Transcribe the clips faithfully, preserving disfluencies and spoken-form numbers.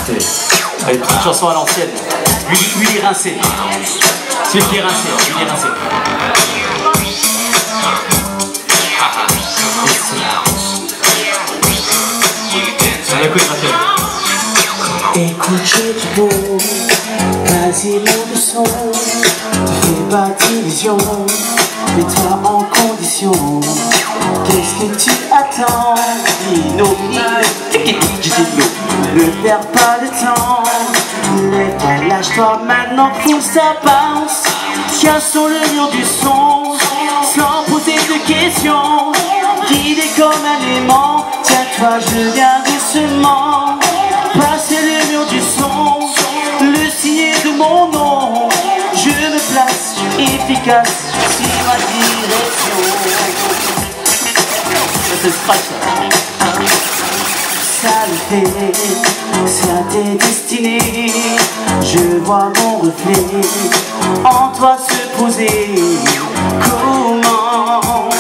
Allez, petite chanson à l'ancienne. Willy, Willy Rincé. Celui qui est rincé, Willy Rincé. Écoute, j'ai du beau, vas-y monte le son. Tu fais pas d'illusion, mets-toi en condition. Qu'est-ce que tu attends? Dino, ne perds pas de temps. Lève-toi, lâche-toi maintenant, faut que ça bounce. Tiens sur le mur du son, sans poser de questions. Guidé comme un aimant, tiens-toi, je viens doucement. Passer le mur du son, le signer de mon nom. Je me place efficace, sur ma direction. C'est scratch. Ça le fait, c'est à tes destinées. Je vois mon reflet en toi se poser. Comment?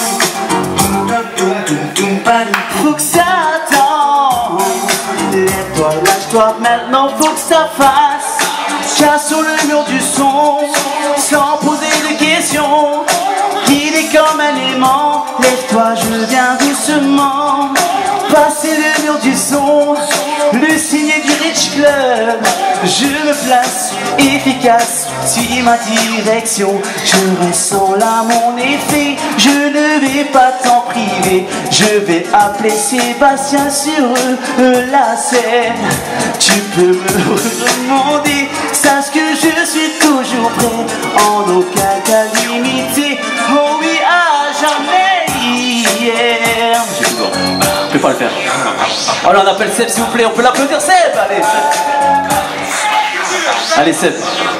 Faut que ça attende. Lève-toi, lâche-toi, maintenant faut que ça fasse. Tiens sur le mur du son, sans poser de questions. Guidé comme un aimant, lève-toi, je viens doucement. Passer le mur du son, le signe du Rich Club. Je me place efficace, suis ma direction. Je ressens là mon effet, je ne vais pas t'en priver. Je vais appeler Sébastien sur la scène. Tu peux me demander, sache que je suis toujours prêt, en aucun cas limité. Oh oui, à jamais hier. Je peux pas le faire. Oh là, on appelle Seb s'il vous plaît, on peut l'applaudir Seb. Allez Seb. Allez Seb.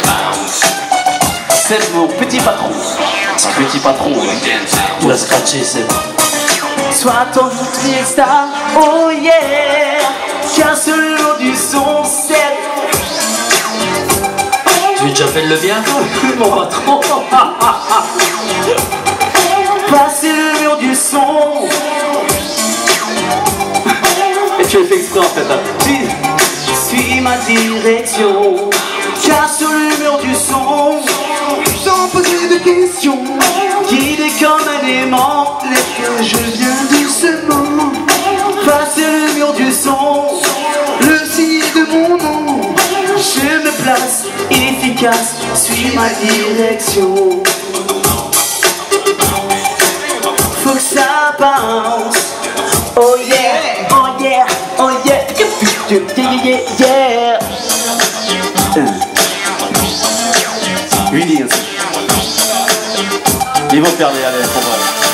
Seb, mon petit patron. C'est un petit patron. Il a scratché Seb. Sois ton star, oh yeah. Tiens sur le haut du son, Seb. Tu as déjà fait le bien, mon patron. Passer le mur du son. Et tu as fait exprès en fait là. Suis ma direction. Tiens sur le mur du son, sans poser de questions. Guidé comme un aimant, laisse que je viens doucement. Passer le mur du son, le signe de mon nom. Je me place efficace, suis ma direction. Faut que ça bounce. Oh yeah, oh yeah, oh yeah, yeah, yeah, yeah. Willy, ils vont perdre, allez, pour moi.